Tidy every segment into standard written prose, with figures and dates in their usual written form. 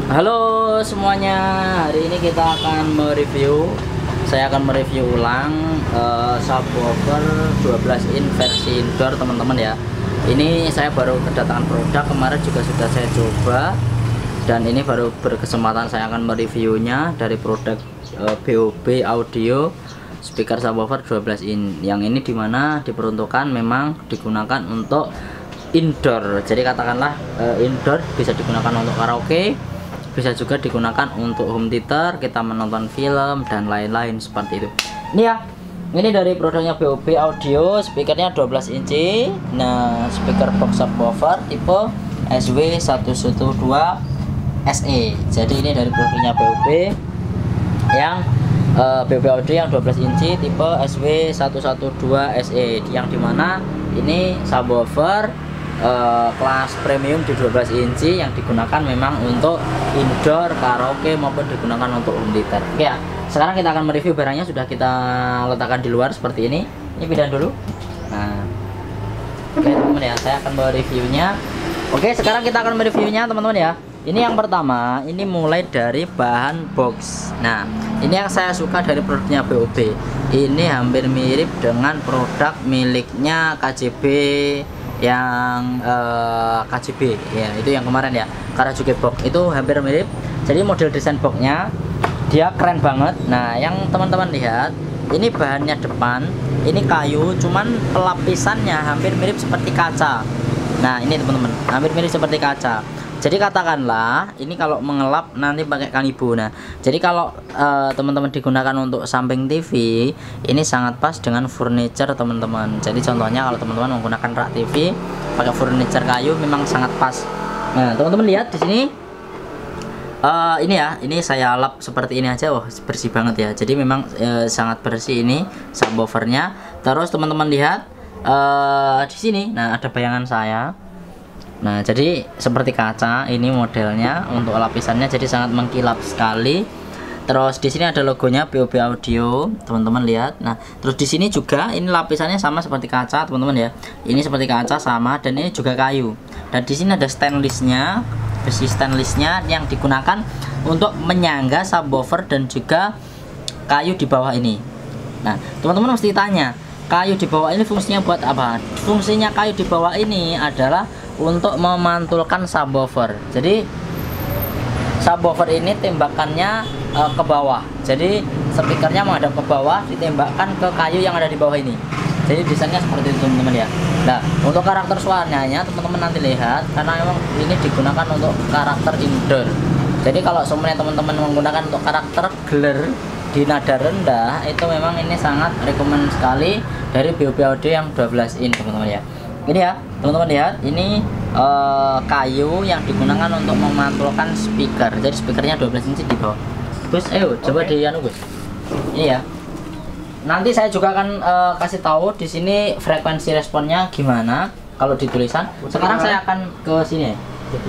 Halo semuanya, hari ini kita akan saya akan mereview ulang subwoofer 12 in versi indoor teman-teman ya. Ini saya baru kedatangan produk, kemarin juga sudah saya coba, dan ini baru berkesempatan saya akan mereviewnya dari produk BOB Audio speaker subwoofer 12 in. Yang ini dimana diperuntukkan memang digunakan untuk indoor, jadi katakanlah indoor bisa digunakan untuk karaoke, bisa juga digunakan untuk home theater, kita menonton film dan lain-lain seperti itu. Ini ya, ini dari produknya BOB Audio, speakernya 12 inci. Nah, speaker box subwoofer tipe SW112 SE. Jadi ini dari produknya BOB yang BOB Audio yang 12 inci tipe SW112 SE, yang dimana ini subwoofer kelas premium di 12 inci yang digunakan memang untuk indoor, karaoke maupun digunakan untuk home theater. Oke ya, sekarang kita akan mereview barangnya, sudah kita letakkan di luar seperti ini. Ini pindah dulu. Nah, oke teman-teman ya, saya akan mereviewnya. Oke, sekarang kita akan mereviewnya teman-teman ya. Ini yang pertama, ini mulai dari bahan box. Nah, ini yang saya suka dari produknya BOB. Ini hampir mirip dengan produk miliknya KJB yang KJB ya, itu yang kemarin ya, Karajuki box itu hampir mirip. Jadi model desain boxnya dia keren banget. Nah, yang teman-teman lihat, ini bahannya depan ini kayu, cuman pelapisannya hampir mirip seperti kaca. Nah, ini teman-teman, hampir mirip seperti kaca. Jadi katakanlah ini kalau mengelap nanti pakai kanibu. Nah, jadi kalau teman-teman digunakan untuk samping TV, ini sangat pas dengan furniture teman-teman. Jadi contohnya kalau teman-teman menggunakan rak TV pakai furniture kayu memang sangat pas. Nah, teman-teman lihat di sini, ini ya, ini saya lap seperti ini aja, wah bersih banget ya. Jadi memang sangat bersih ini subwoofernya. Terus teman-teman lihat di sini, nah ada bayangan saya. Nah, jadi seperti kaca ini modelnya untuk lapisannya, jadi sangat mengkilap sekali. Terus di sini ada logonya BOB Audio, teman-teman lihat. Nah, terus di sini juga ini lapisannya sama seperti kaca, teman-teman ya. Ini seperti kaca sama, dan ini juga kayu. Dan di sini ada stainlessnya, besi stainlessnya yang digunakan untuk menyangga subwoofer dan juga kayu di bawah ini. Nah, teman-teman mesti tanya, kayu di bawah ini fungsinya buat apa? Fungsinya kayu di bawah ini adalah untuk memantulkan subwoofer. Jadi subwoofer ini tembakannya ke bawah, jadi speakernya menghadap ke bawah, ditembakkan ke kayu yang ada di bawah ini. Jadi desainnya seperti itu teman-teman ya. Nah, untuk karakter suaranya teman-teman nanti lihat, karena memang ini digunakan untuk karakter indoor. Jadi kalau semuanya teman-teman menggunakan untuk karakter gear di nada rendah, itu memang ini sangat rekomend sekali dari BOB Audio yang 12 in teman-teman ya. Ini ya teman-teman lihat, ini kayu yang digunakan untuk memantulkan speaker. Jadi speakernya 12 inci di bawah. Gus, ayo coba di anu Gus. Ini ya. Nanti saya juga akan kasih tahu di sini frekuensi responnya gimana kalau di tulisan. Sekarang saya akan ke sini ya.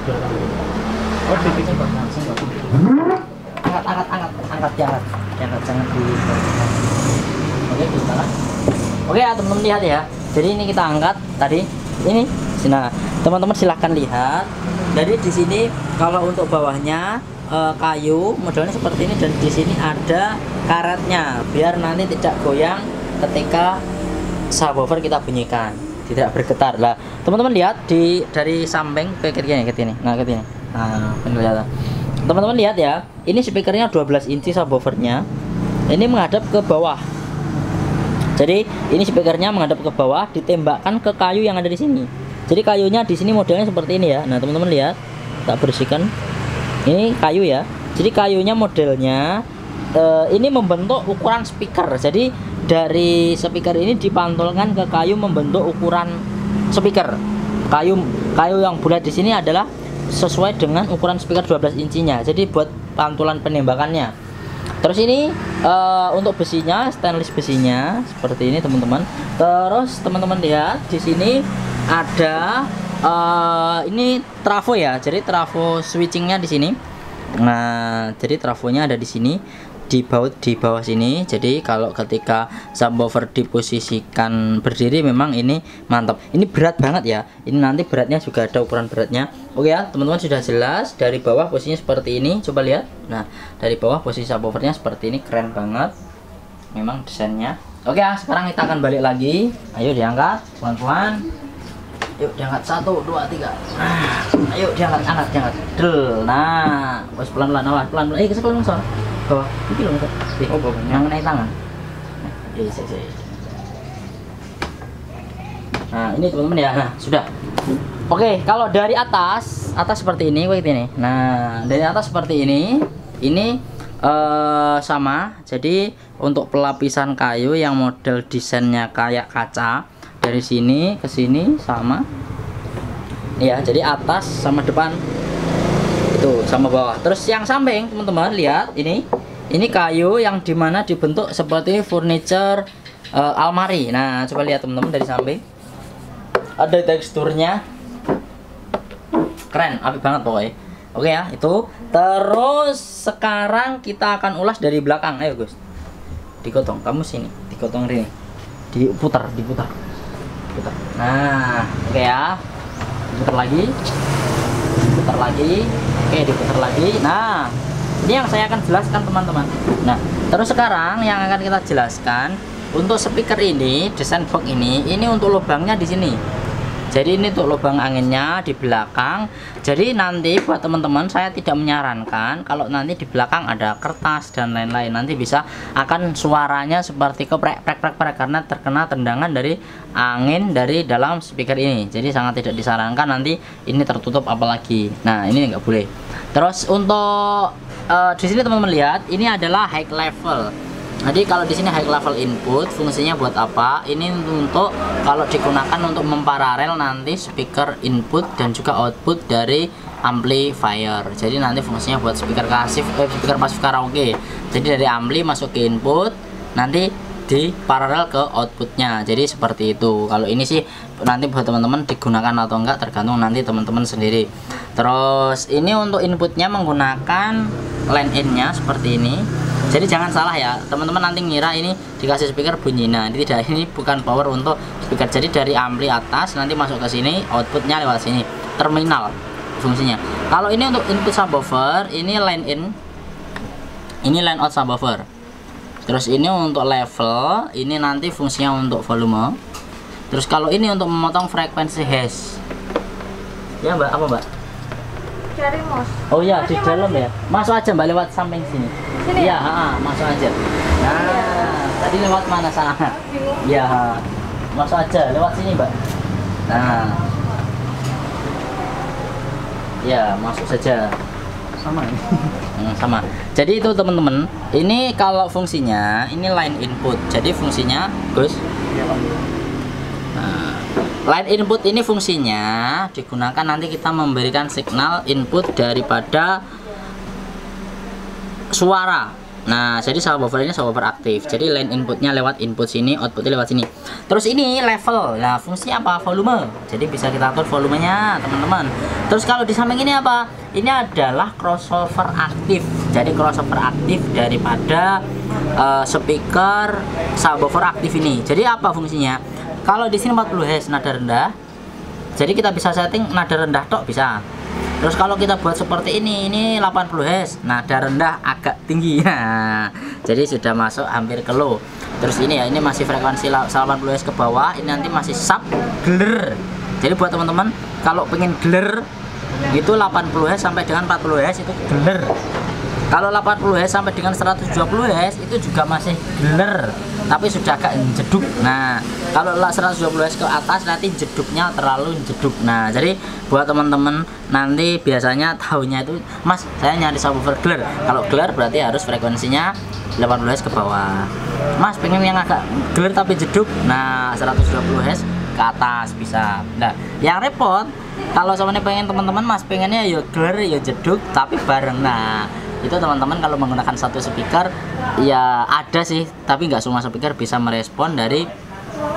Angkat jangan di. Oke, bisa. Oke ya teman-teman lihat ya. Jadi ini kita angkat tadi ini. Nah, teman-teman silahkan lihat. Jadi di sini kalau untuk bawahnya kayu modelnya seperti ini, dan di sini ada karetnya biar nanti tidak goyang ketika subwoofer kita bunyikan, tidak bergetar. Lah, teman-teman lihat dari samping ke kiri ini. Nah, ke sini. Nah, kelihatan. Teman-teman lihat ya. Ini speakernya 12 inci subwoofernya. Ini menghadap ke bawah. Jadi ini speakernya menghadap ke bawah, ditembakkan ke kayu yang ada di sini. Jadi kayunya di sini modelnya seperti ini ya. Nah, teman-teman lihat, tak bersihkan. Ini kayu ya. Jadi kayunya modelnya ini membentuk ukuran speaker. Jadi dari speaker ini dipantulkan ke kayu membentuk ukuran speaker. Kayu yang bulat di sini adalah sesuai dengan ukuran speaker 12 incinya. Jadi buat pantulan penembakannya. Terus ini untuk besinya, stainless besinya seperti ini teman-teman. Terus teman-teman lihat di sini ada ini trafo ya. Jadi trafo switchingnya di sini. Nah, jadi trafonya ada di sini. dibaut di bawah sini. Jadi kalau ketika subwoofer diposisikan berdiri memang ini mantap. Ini berat banget ya. Ini nanti beratnya juga ada ukuran beratnya. Oke ya, teman-teman sudah jelas. Dari bawah posisinya seperti ini. Coba lihat. Nah, dari bawah posisi subwoofernya seperti ini, keren banget. Memang desainnya. Oke ya, sekarang kita akan balik lagi. Ayo diangkat pelan-pelan. Yuk diangkat 1, 2, 3. Nah, ayo diangkat. Del. Nah, bos pelan-pelan, awas pelan-pelan. Kesepelan sor. Bawah. Iki lho, Mas. Oh, bawah. Yang naik tangan. Nah, ini teman-teman ya. Nah, sudah. Oke, kalau dari atas seperti ini, kayak ini. Nah, dari atas seperti ini. Ini sama. Jadi untuk pelapisan kayu yang model desainnya kayak kaca, dari sini ke sini sama ya, jadi atas sama depan itu sama bawah. Terus yang samping teman-teman lihat, ini kayu yang dimana dibentuk seperti furniture almari. Nah, coba lihat teman-teman dari samping, ada teksturnya keren, apik banget pokoknya. Oke ya, itu. Terus sekarang kita akan ulas dari belakang. Ayo Gus, digotong, kamu sini, digotong ini, diputar. Nah, oke ya, diputar lagi, oke, diputar lagi. Nah, ini yang saya akan jelaskan teman-teman. Nah, terus sekarang yang akan kita jelaskan untuk speaker ini, desain box ini untuk lubangnya di sini. Jadi ini untuk lubang anginnya di belakang. Jadi nanti buat teman-teman, saya tidak menyarankan kalau nanti di belakang ada kertas dan lain-lain, nanti bisa akan suaranya seperti keprek karena terkena tendangan dari angin dari dalam speaker ini. Jadi sangat tidak disarankan, nanti ini tertutup apalagi. Nah, ini nggak boleh. Terus untuk di sini teman-teman lihat, ini adalah high level. Jadi kalau di sini high level input, fungsinya buat apa? Ini untuk kalau digunakan untuk memparalel nanti speaker input dan juga output dari amplifier. Jadi nanti fungsinya buat speaker pasif karaoke. Jadi dari ampli masuk ke input, nanti di paralel ke outputnya. Jadi seperti itu. Kalau ini sih nanti buat teman-teman digunakan atau enggak tergantung nanti teman-teman sendiri. Terus ini untuk inputnya menggunakan line in-nya seperti ini. Jadi jangan salah ya teman-teman, nanti ngira ini dikasih speaker bunyi. Nah, ini tidak, ini bukan power untuk speaker. Jadi dari ampli atas nanti masuk ke sini, outputnya lewat sini, terminal fungsinya. Kalau ini untuk input subwoofer, ini line in, ini line out subwoofer. Terus ini untuk level, ini nanti fungsinya untuk volume. Terus kalau ini untuk memotong frekuensi hash. Ya Mbak, apa Mbak? Cari mouse. Oh ya, di dalam ya. Masuk aja Mbak, lewat samping sini. Sini ya? Masuk aja. Nah, tadi lewat mana sana? Ya, masuk aja lewat sini Mbak. Nah, ya masuk saja. Sama ini. Sama. Jadi itu teman-teman, ini kalau fungsinya ini line input. Jadi fungsinya Gus. Nah, line input ini fungsinya digunakan nanti kita memberikan signal input daripada suara. Nah, jadi subwoofer ini subwoofer aktif. Jadi line inputnya lewat input sini, outputnya lewat sini. Terus ini level. Nah, fungsinya apa? Volume. Jadi bisa kita atur volumenya, teman-teman. Terus kalau di samping ini apa? Ini adalah crossover aktif. Jadi crossover aktif daripada speaker subwoofer aktif ini. Jadi apa fungsinya? Kalau di sini 40 Hz nada rendah. Jadi kita bisa setting nada rendah tok bisa. Terus kalau kita buat seperti ini 80 Hz, nada rendah agak tinggi. Nah, jadi sudah masuk hampir ke low. Terus ini ya, ini masih frekuensi 80 Hz ke bawah, ini nanti masih sub gler. Jadi buat teman-teman kalau pengen gler itu 80 Hz sampai dengan 40 Hz itu gler. Kalau 80 Hz sampai dengan 120 Hz itu juga masih gler, tapi sudah agak jeduk. Nah, kalau 120 Hz ke atas nanti jeduknya terlalu jeduk. Nah, jadi buat teman-teman nanti biasanya tahunya itu, Mas, saya nyari subwoofer gler. Kalau gler berarti harus frekuensinya 80 Hz ke bawah. Mas, pengen yang agak gler tapi jeduk. Nah, 120 Hz ke atas bisa. Nah, yang repot kalau sama pengen teman-teman, Mas, pengennya ya gler ya jeduk tapi bareng. Nah, itu teman-teman kalau menggunakan satu speaker ya ada sih, tapi nggak semua speaker bisa merespon dari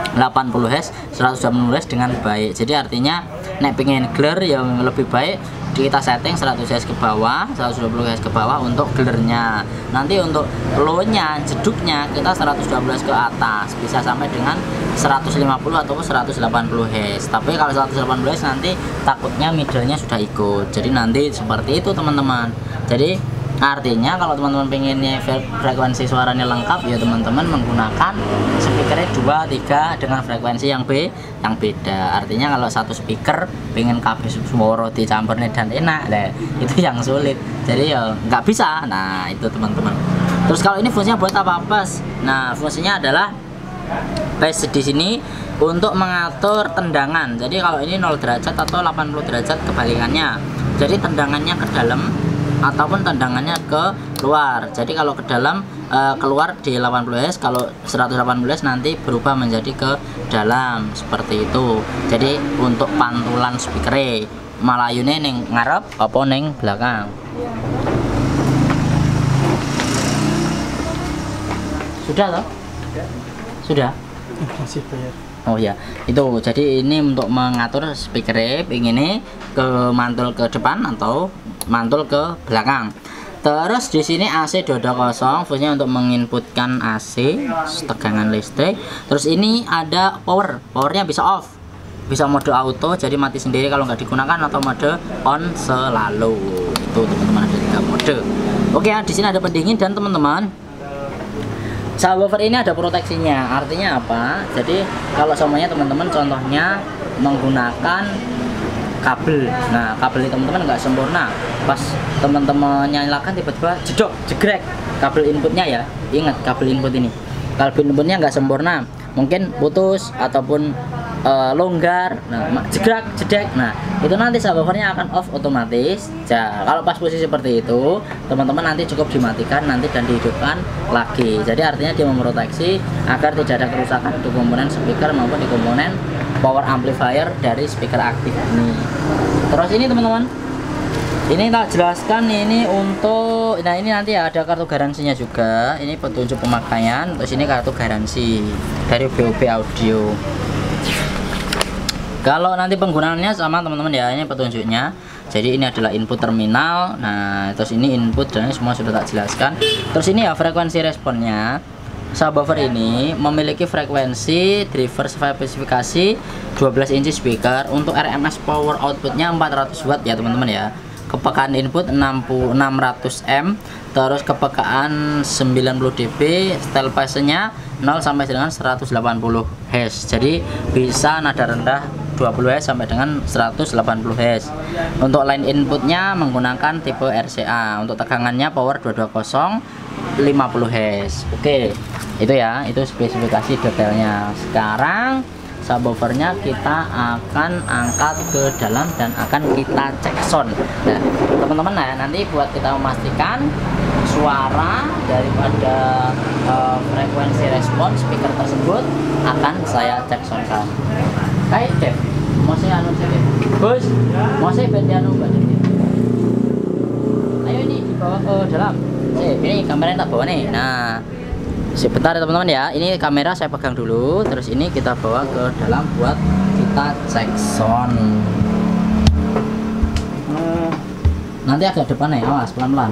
80 Hz 120 Hz dengan baik. Jadi artinya nek pengen gler yang lebih baik kita setting 100 Hz ke bawah, 120 Hz ke bawah untuk gelernya. Nanti untuk low-nya, jeduknya kita 112 ke atas, bisa sampai dengan 150 atau 180 Hz. Tapi kalau 180 Hz nanti takutnya middle-nya sudah ikut. Jadi nanti seperti itu teman-teman. Jadi artinya kalau teman-teman pengennya frekuensi suaranya lengkap, ya teman-teman menggunakan speakernya 2, 3 dengan frekuensi yang beda. Artinya kalau satu speaker pengen kabeh suara dicampurnya dan enak, itu yang sulit. Jadi ya nggak bisa. Nah itu teman-teman. Terus kalau ini fungsinya buat apa, Pas? Nah fungsinya adalah di sini untuk mengatur tendangan. Jadi kalau ini 0 derajat atau 80 derajat kebalikannya. Jadi tendangannya ke dalam ataupun tendangannya ke luar. Jadi kalau ke dalam keluar di 80 Hz, kalau 180 Hz nanti berubah menjadi ke dalam seperti itu. Jadi untuk pantulan speaker malayune ning ngarep apa ning belakang. Sudah toh? Sudah. Masih bayar. Oh ya, itu jadi ini untuk mengatur speaker ini ke mantul ke depan atau mantul ke belakang. Terus di sini AC dada kosong, fungsinya untuk menginputkan AC tegangan listrik. Terus ini ada powernya bisa off, bisa mode auto, jadi mati sendiri kalau nggak digunakan, atau mode on selalu. Itu teman-teman, ada 3 mode. Oke ya, di sini ada pendingin dan teman-teman, subwoofer ini ada proteksinya. Artinya apa? Jadi kalau semuanya teman-teman contohnya menggunakan kabel, nah kabel ini teman-teman nggak sempurna, pas teman-teman nyalakan tiba-tiba jedok jegrek kabel inputnya ya. Ingat, kabel input ini, kabel inputnya nggak sempurna, mungkin putus ataupun longgar, nah jegrak jedek, nah itu nanti subwoofernya akan off otomatis. Kalau pas posisi seperti itu teman-teman nanti cukup dimatikan nanti dan dihidupkan lagi. Jadi artinya dia memproteksi agar tidak ada kerusakan di komponen speaker maupun di komponen power amplifier dari speaker aktif ini. Terus ini teman-teman, ini tak jelaskan ini untuk, nah ini nanti ada kartu garansinya juga, ini petunjuk pemakaian, terus ini kartu garansi dari BOB Audio. Kalau nanti penggunaannya sama teman-teman ya, ini petunjuknya. Jadi ini adalah input terminal, nah terus ini input dan semua sudah tak jelaskan. Terus ini ya frekuensi responnya. Subwoofer ini memiliki frekuensi driver spesifikasi 12 inci speaker. Untuk RMS power outputnya 400 watt ya teman-teman ya. Kepekaan input 600 M, terus kepekaan 90 dB, style phase-nya 0 sampai dengan 180 Hz. Jadi bisa nada rendah 20 Hz sampai dengan 180 Hz. Untuk line inputnya menggunakan tipe RCA. Untuk tegangannya power 220 50 Hz. Oke, itu ya, itu spesifikasi detailnya. Sekarang subwoofernya kita akan angkat ke dalam dan akan kita cek sound. Nah teman-teman, nah nanti buat kita memastikan suara daripada frekuensi respon speaker tersebut akan saya cek soundkan. Kayak Dev, mau saya anu Dev, bos, mau saya ganti anu Mbak Dev. Ayo ini dibawa ke dalam. Ini kameranya tak bawa nih. Nah sebentar ya teman-teman ya, ini kamera saya pegang dulu, terus ini kita bawa ke dalam buat kita cek sound. Nanti agak depan ya, awas, pelan-pelan.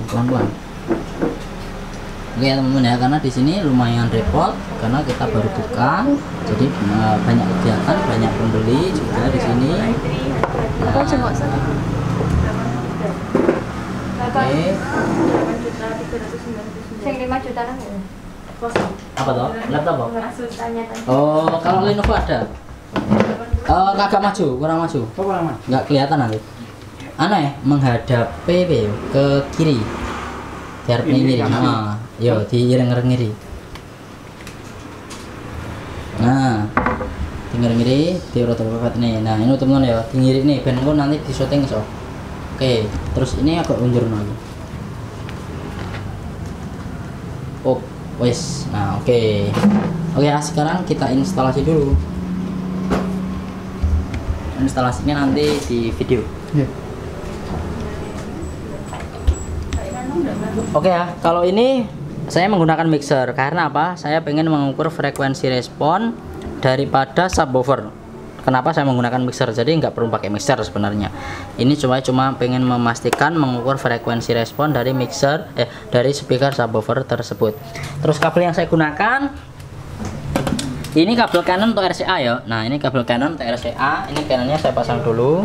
Oke ya teman-teman ya, karena di sini lumayan repot karena kita baru buka, jadi banyak kegiatan, banyak pembeli juga di sini. Nah, oke. Sing 5 juta nang ya. Apa toh? Laptop apa? Oh, kalau Lenovo ada. Kagak maju, kurang maju. Nggak kelihatan nanti. Aneh, menghadap ke kiri. Biar ngiri. Nah, yo diireng-ngiri. Nah, tinggal ngiri, diurut nih. Nah, ini teman-teman ya, di ngiri nih, ben engko nanti di syuting so. Oke, terus ini agak unjur lagi. Oh, wes. Nah, oke ya, sekarang kita instalasi dulu. Instalasinya nanti di video. Oke ya, kalau ini saya menggunakan mixer karena apa? Saya pengen mengukur frekuensi respon daripada subwoofer kenapa saya menggunakan mixer. Jadi nggak perlu pakai mixer sebenarnya. Ini cuma pengen memastikan mengukur frekuensi respon dari mixer dari speaker subwoofer tersebut. Terus kabel yang saya gunakan ini kabel Canon atau RCA ya. Nah, ini kabel Canon atau RCA. Ini Canonnya saya pasang dulu.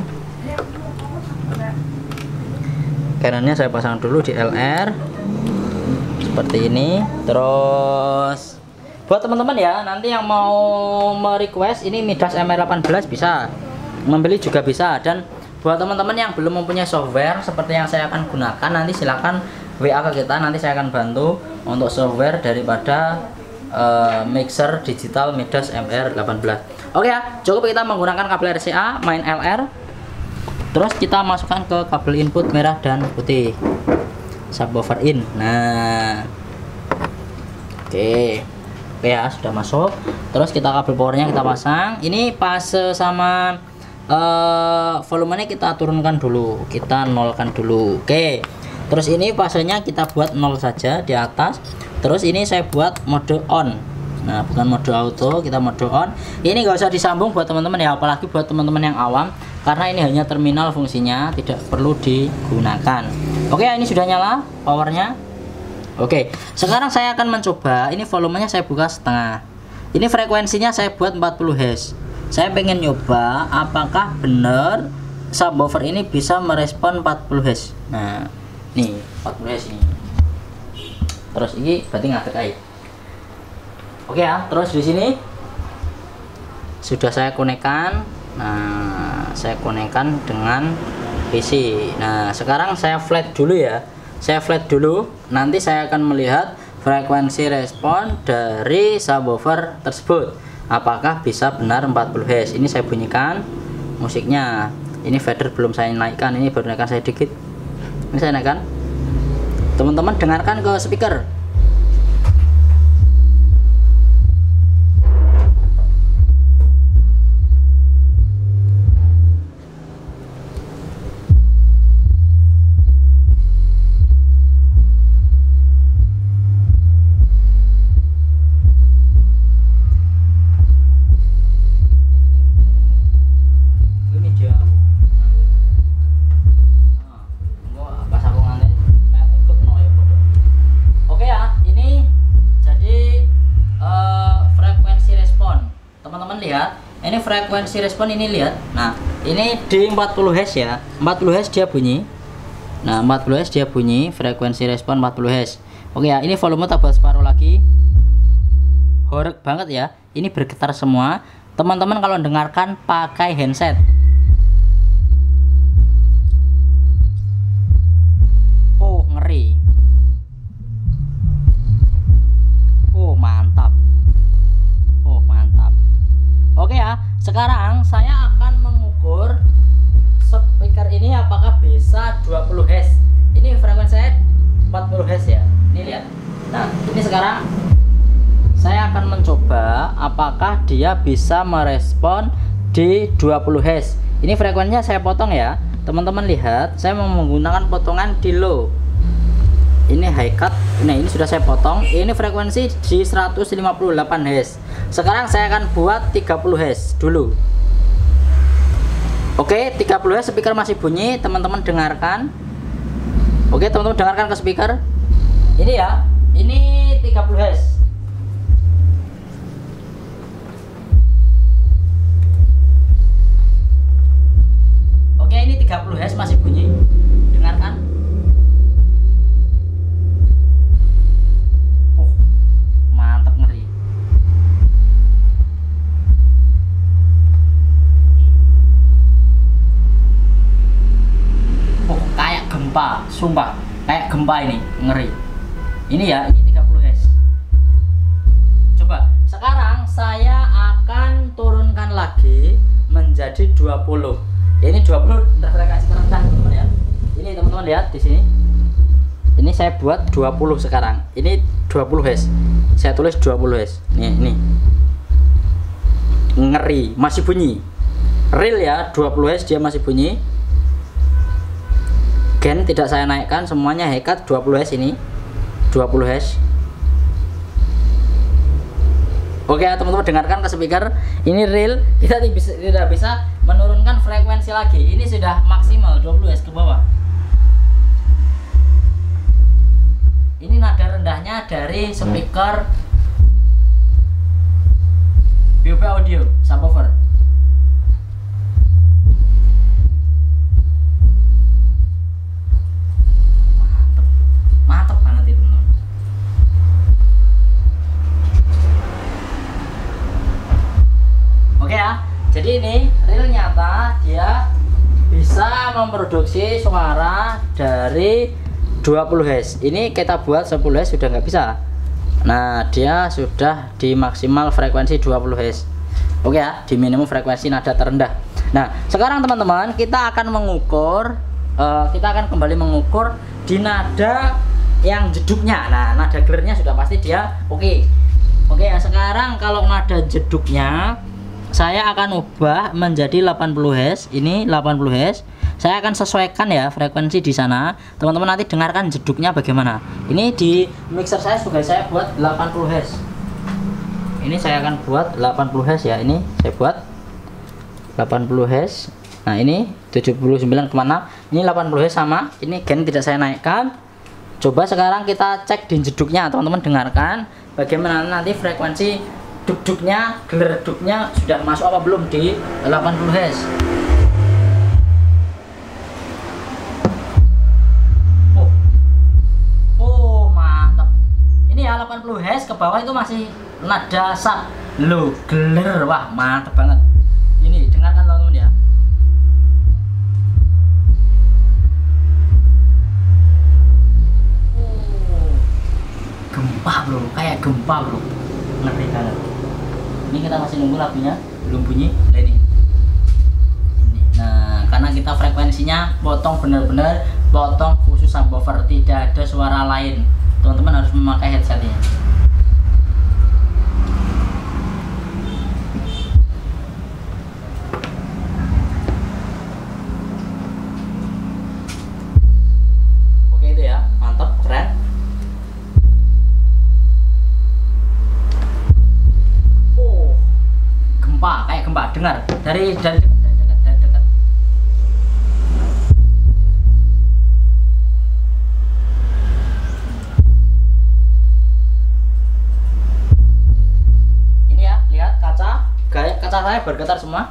Canonnya saya pasang dulu di LR seperti ini. Terus buat teman-teman ya, nanti yang mau merequest ini Midas MR18 bisa, membeli juga bisa. Dan buat teman-teman yang belum mempunyai software seperti yang saya akan gunakan, nanti silahkan WA ke kita, nanti saya akan bantu untuk software daripada mixer digital Midas MR18. Oke ya, cukup kita menggunakan kabel RCA, main LR. Terus kita masukkan ke kabel input merah dan putih, subwoofer in. Nah, oke ya, sudah masuk. Terus kita kabel powernya kita pasang. Ini fase sama volumenya kita turunkan dulu, kita nolkan dulu. Oke, terus ini fasenya kita buat 0 saja di atas. Terus ini saya buat mode on. Nah, bukan mode auto, kita mode on. Ini nggak usah disambung buat teman-teman ya, apalagi buat teman-teman yang awam, karena ini hanya terminal fungsinya, tidak perlu digunakan. Oke, ini sudah nyala powernya. Oke, sekarang saya akan mencoba. Ini volumenya saya buka setengah. Ini frekuensinya saya buat 40 Hz. Saya pengen nyoba apakah benar subwoofer ini bisa merespon 40 Hz. Nah, nih 40 Hz ini. Terus ini berarti ngadek aja. Oke ya, terus di sini sudah saya konekkan. Nah, saya konekkan dengan PC. Nah, sekarang saya flat dulu ya. Saya flat dulu, nanti saya akan melihat frekuensi respon dari subwoofer tersebut, apakah bisa benar 40 Hz. Ini saya bunyikan musiknya. Ini fader belum saya naikkan, ini baru naikkan saya dikit. Ini saya naikkan. Teman-teman dengarkan ke speaker. Lihat, ini frekuensi respon ini lihat. Nah, ini di 40 Hz ya. 40 Hz dia bunyi. Nah, 40 Hz dia bunyi, frekuensi respon 40 Hz. Oke ya, ini volume tak buat separuh lagi. Horeg banget ya. Ini bergetar semua. Teman-teman kalau dengarkan pakai handset. Oh, ngeri. Oh, mantap. Oke ya, sekarang saya akan mengukur speaker ini apakah bisa 20 Hz. Ini frekuensi saya 40 Hz ya. Ini lihat. Nah, ini sekarang saya akan mencoba apakah dia bisa merespon di 20 Hz. Ini frekuensinya saya potong ya. Teman-teman lihat, saya mau menggunakan potongan di low. Ini high cut. Nah, ini sudah saya potong. Ini frekuensi di 158 Hz. Sekarang saya akan buat 30 Hz dulu. Oke, 30 Hz speaker masih bunyi, teman-teman dengarkan. Oke, teman-teman dengarkan ke speaker. Ini ya, ini 30 Hz. Oke, ini 30 Hz masih bunyi. Dengarkan. Mantap, ngeri. Kayak gempa, sumpah kayak gempa, ini ngeri. Ini ya, ini 30 Hz. Coba sekarang saya akan turunkan lagi menjadi 20. Ini 20 frekuensi terendah, teman-teman ya. Ini teman-teman lihat di sini. Ini saya buat 20 sekarang. Ini 20 Hz. Saya tulis 20 Hz. Ini. Ngeri, masih bunyi. Real ya, 20 Hz dia masih bunyi. Gen tidak saya naikkan, semuanya high cut 20 Hz ini. 20 Hz. Oke ya teman-teman, dengarkan ke speaker. Ini real, kita tidak bisa menurunkan frekuensi lagi. Ini sudah maksimal 20 Hz ke bawah. Ini nada rendahnya dari speaker BOP Audio subwoofer. Mantep banget itu teman-teman. Oke ya, jadi ini real nyata dia bisa memproduksi suara dari 20 Hz. Ini kita buat 10 Hz sudah nggak bisa. Nah, dia sudah di maksimal frekuensi 20 Hz. Oke ya, di minimum frekuensi nada terendah. Nah, sekarang teman-teman kita akan mengukur, kita akan kembali mengukur di nada yang jeduknya. Nah, nada gelernya sudah pasti dia oke. Oke ya, sekarang kalau nada jeduknya saya akan ubah menjadi 80 Hz. Ini 80 Hz. Saya akan sesuaikan ya frekuensi di sana. Teman-teman nanti dengarkan jeduknya bagaimana. Ini di mixer saya juga saya buat 80 Hz. Ini saya akan buat 80 Hz ya. Ini saya buat 80 Hz. Nah, ini 79,6. Ini 80 Hz sama. Ini gain tidak saya naikkan. Coba sekarang kita cek di jeduknya. Teman-teman dengarkan bagaimana nanti frekuensi duk-duknya, geler duknya sudah masuk apa belum di 80 Hz. Ya 80 Hz ke bawah itu masih nada sub low geler. Wah, mantep banget. Ini dengarkan teman-teman ya. Gempa bro, kayak gempa bro, ngeri banget. Ini kita masih nunggu lagunya belum bunyi. Ini. Nah, karena kita frekuensinya potong benar-benar potong khusus subwoofer, tidak ada suara lain. Teman-teman harus memakai headsetnya. Oke itu ya, mantap, keren. Oh, gempa, kayak gempa. Dengar dari dekat. Kaca saya bergetar semua.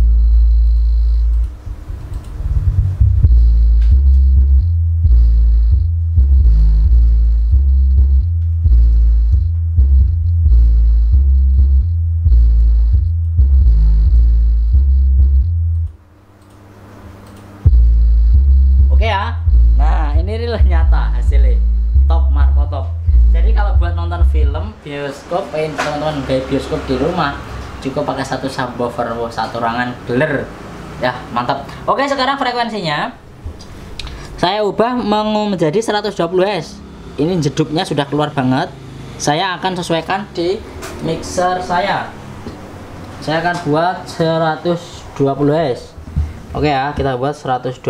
Oke ya. Nah, ini real nyata hasilnya. Top, Marco top. Jadi kalau buat nonton film bioskop, pengen teman-teman kayak bioskop di rumah, cukup pakai satu subwoofer, satu ruangan geler ya, mantap. Oke, sekarang frekuensinya saya ubah menjadi 120 Hz. Ini jeduknya sudah keluar banget. Saya akan sesuaikan di mixer saya. Saya akan buat 120 Hz. Oke ya, kita buat 120.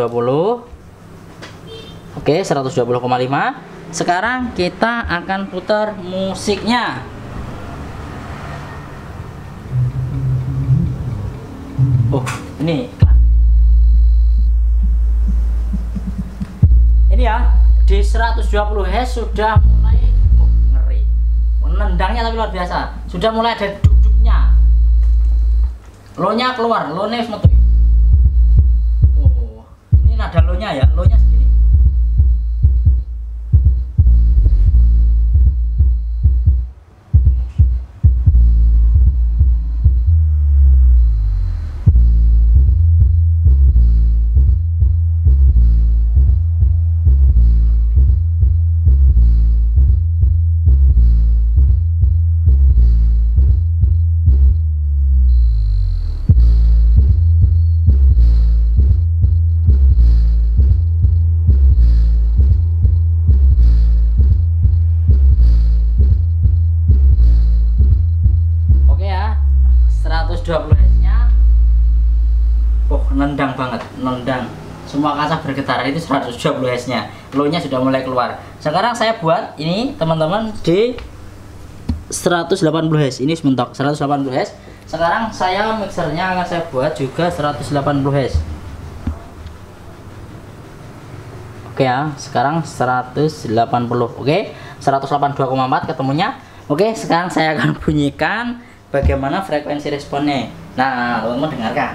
Oke, 120,5. Sekarang kita akan putar musiknya. Oh, ini ya, di 120 Hz sudah mulai ngeri. Nendangnya tapi luar biasa. Sudah mulai ada duk-duknya. Low-nya keluar, low-nya metu. Oh, ini nada low-nya ya, low-nya segini. Nendang banget, nendang. Semua kaca bergetar. Itu 120 Hz nya. Low nya sudah mulai keluar. Sekarang saya buat ini teman-teman di 180 Hz. Ini mentok 180 Hz. Sekarang saya mixernya akan saya buat juga 180 Hz. Oke ya, sekarang 180. Oke, 182,4 ketemunya. Oke, sekarang saya akan bunyikan bagaimana frekuensi responnya. Nah, teman-teman dengarkan.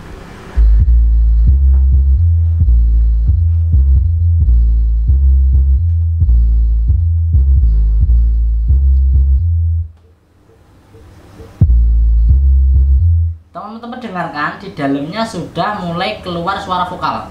Teman-teman dengarkan, di dalamnya sudah mulai keluar suara vokal.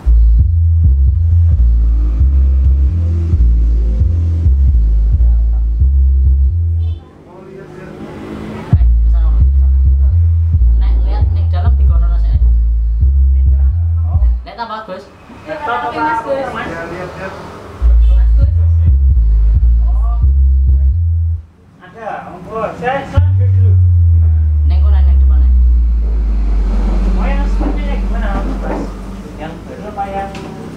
Bagus. Ada, saya dulu. Neng kok neng depan neng. Mau yang sepertinya gimana, Mas? Yang benar apa yang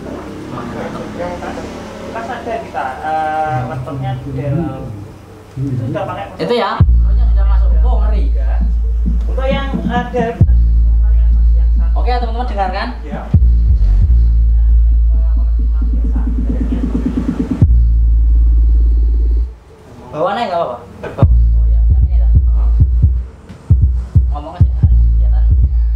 pas ada kita laptopnya di dalam itu sudah pakai itu ya, prosesnya sudah masuk. Oh ngeri. Untuk yang ada Oke teman-teman dengarkan. ya. Bawaannya nggak apa-apa. Oh ya, yang ini lah. Ngomong aja, kelihatan.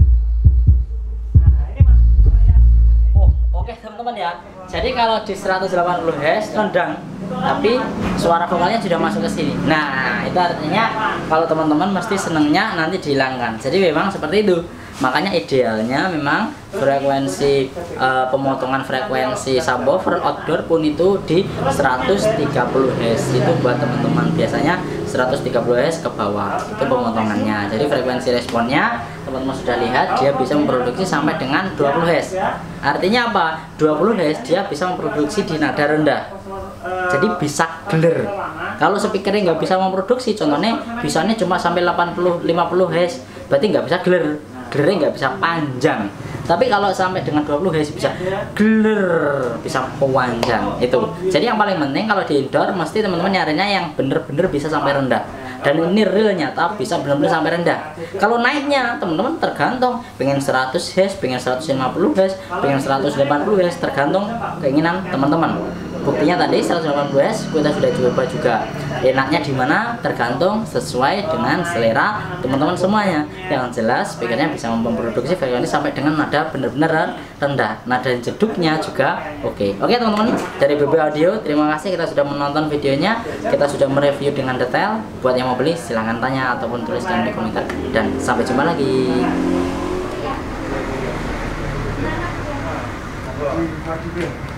Nah, ini Mas. Oh, oke teman-teman ya. Jadi kalau di 180 Hz rendang, tapi suara vokalnya sudah masuk ke sini. Nah, itu artinya kalau teman-teman mesti senengnya nanti dihilangkan. Jadi memang seperti itu. Makanya idealnya memang frekuensi pemotongan frekuensi subwoofer outdoor pun itu di 130 Hz. Itu buat teman-teman biasanya 130 Hz ke bawah itu pemotongannya. Jadi frekuensi responnya teman-teman sudah lihat dia bisa memproduksi sampai dengan 20 Hz. Artinya apa? 20 Hz dia bisa memproduksi di nada rendah. Jadi bisa geler. Kalau speakernya nggak bisa memproduksi, contohnya bisanya cuma sampai 80-50 Hz, berarti nggak bisa geler. Gelernya nggak bisa panjang. Tapi kalau sampai dengan 20 Hz bisa geler, bisa panjang itu. Jadi yang paling penting kalau di indoor mesti teman-teman nyarinya yang bener-bener bisa sampai rendah. Dan ini real nyata bisa benar-benar sampai rendah. Kalau naiknya teman-teman tergantung, pengen 100 Hz, pengen 150 Hz, pengen 180 Hz, tergantung keinginan teman-teman. Buktinya tadi 180 Hz kita sudah coba juga. Enaknya di mana tergantung sesuai dengan selera teman-teman semuanya. Yang jelas speakernya bisa memproduksi frekuensi sampai dengan nada benar-benar rendah. Nada jeduknya juga oke. Oke teman-teman, dari BB Audio terima kasih kita sudah menonton videonya. Kita sudah mereview dengan detail. Buat yang mau beli silahkan tanya ataupun tuliskan di komentar. Dan sampai jumpa lagi.